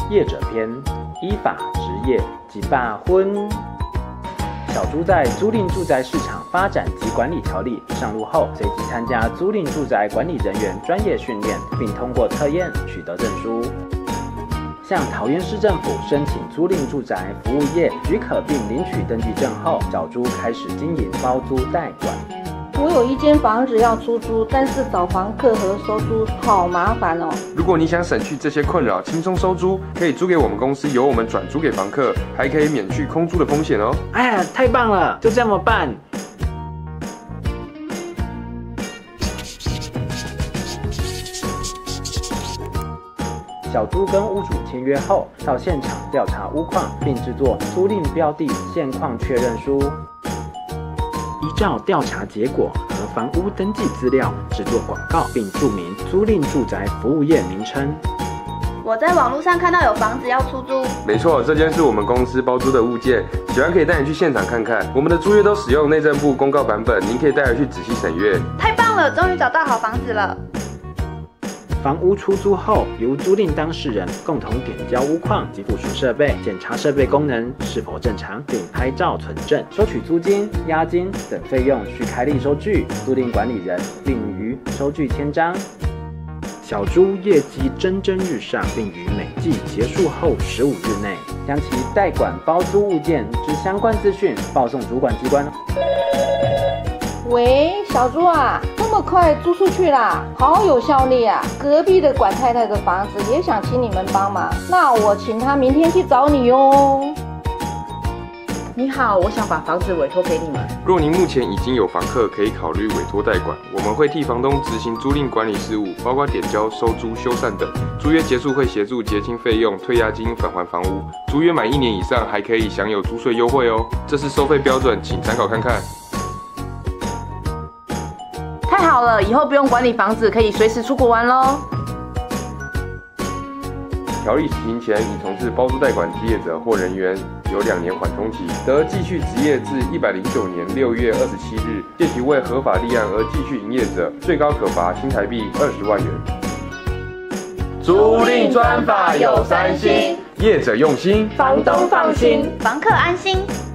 业者篇，依法执业及罢婚。小猪在租赁住宅市场发展及管理条例上路后，随即参加租赁住宅管理人员专业训练，并通过测验取得证书。向桃园市政府申请租赁住宅服务业许可并领取登记证后，小猪开始经营包租代管。 我有一间房子要出租，但是找房客和收租好麻烦哦。 如果你想省去这些困扰，轻松收租，可以租给我们公司，由我们转租给房客，还可以免去空租的风险哦。 哎呀，太棒了！就这么办。小猪跟屋主签约后，到现场调查屋况，并制作租赁标的现况确认书。依照调查结果和房屋登记资料制作广告，并注明租赁住宅服务业名称。 我在网络上看到有房子要出租。 没错，这间是我们公司包租的物件，喜欢可以带你去现场看看。我们的租约都使用内政部公告版本，您可以带回去仔细审阅。 太棒了，终于找到好房子了。 房屋出租后，由租赁当事人共同点交屋况及附属设备，检查设备功能是否正常，并拍照存证。收取租金、押金等费用需开立收据，租赁管理人并于收据签章。小猪业绩蒸蒸日上，并于每季结束后15日内，将其代管包租物件之相关资讯报送主管机关。 喂，小猪啊，这么快租出去啦，好有效率啊！隔壁的管太太的房子也想请你们帮忙，那我请他明天去找你哦。 你好，我想把房子委托给你们。 若您目前已经有房客，可以考虑委托代管，我们会替房东执行租赁管理事务，包括点交、收租、修缮等。租约结束会协助结清费用、退押金、返还房屋。租约满1年以上，还可以享有租税优惠哦。这是收费标准，请参考看看。 太好了，以后不用管理房子，可以随时出国玩咯。 条例实行前，已从事包租代管之业者或人员，有2年缓冲期，得继续执业至109年6月27日，借其为合法立案而继续营业者，最高可罚新台币20万元。 租赁专法有3星， 业者用心， 房东放心， 房客安心。